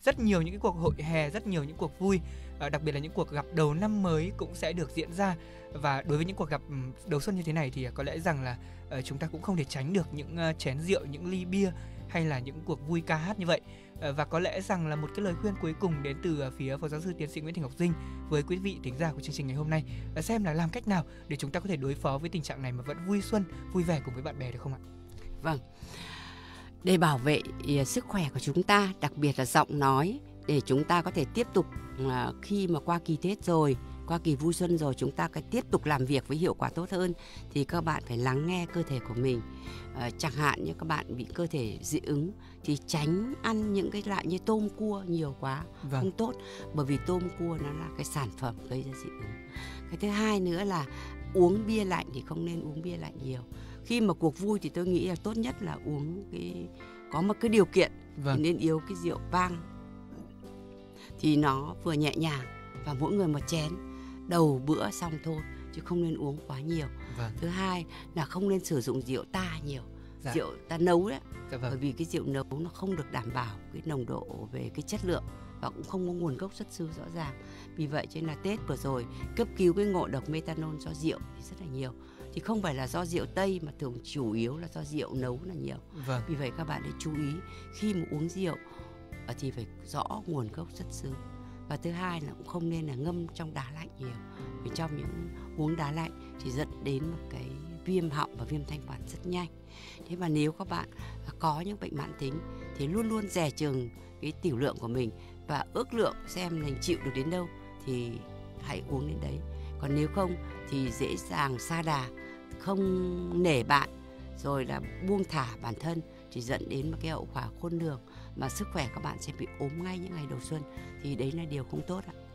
rất nhiều những cái cuộc hội hè, rất nhiều những cuộc vui, đặc biệt là những cuộc gặp đầu năm mới cũng sẽ được diễn ra. Và đối với những cuộc gặp đầu xuân như thế này thì có lẽ rằng là chúng ta cũng không thể tránh được những chén rượu, những ly bia hay là những cuộc vui ca hát như vậy. Và có lẽ rằng là một cái lời khuyên cuối cùng đến từ phía Phó Giáo sư Tiến sĩ Nguyễn Thị Ngọc Dinh với quý vị thính giả của chương trình ngày hôm nay là xem là làm cách nào để chúng ta có thể đối phó với tình trạng này mà vẫn vui xuân, vui vẻ cùng với bạn bè được không ạ? Vâng. Để bảo vệ sức khỏe của chúng ta, đặc biệt là giọng nói, để chúng ta có thể tiếp tục khi mà qua kỳ Tết rồi, qua kỳ vui xuân rồi, chúng ta phải tiếp tục làm việc với hiệu quả tốt hơn, thì các bạn phải lắng nghe cơ thể của mình. Chẳng hạn như các bạn bị cơ thể dị ứng thì tránh ăn những cái loại như tôm cua nhiều quá, không tốt, bởi vì tôm cua nó là cái sản phẩm gây ra dị ứng. Cái thứ hai nữa là uống bia lạnh thì không nên uống bia lạnh nhiều. Khi mà cuộc vui thì tôi nghĩ là tốt nhất là uống có một cái điều kiện thì nên yếu cái rượu vang thì nó vừa nhẹ nhàng và mỗi người một chén đầu bữa xong thôi, chứ không nên uống quá nhiều. Thứ hai là không nên sử dụng rượu ta nhiều, rượu ta nấu đấy, bởi vì cái rượu nấu nó không được đảm bảo cái nồng độ về cái chất lượng và cũng không có nguồn gốc xuất xứ rõ ràng. Vì vậy cho nên là Tết vừa rồi cấp cứu cái ngộ độc methanol do rượu thì rất là nhiều, thì không phải là do rượu Tây mà thường chủ yếu là do rượu nấu là nhiều. Vì vậy các bạn hãy chú ý khi mà uống rượu thì phải rõ nguồn gốc xuất xứ. Và thứ hai là cũng không nên là ngâm trong đá lạnh nhiều, vì trong những uống đá lạnh thì dẫn đến một cái viêm họng và viêm thanh quản rất nhanh. Thế mà nếu các bạn có những bệnh mãn tính thì luôn luôn dè chừng cái tiểu lượng của mình và ước lượng xem mình chịu được đến đâu thì hãy uống đến đấy. Còn nếu không thì dễ dàng sa đà, không nể bạn, rồi là buông thả bản thân thì dẫn đến một cái hậu quả khôn lường mà sức khỏe các bạn sẽ bị ốm ngay những ngày đầu xuân, thì đấy là điều không tốt ạ.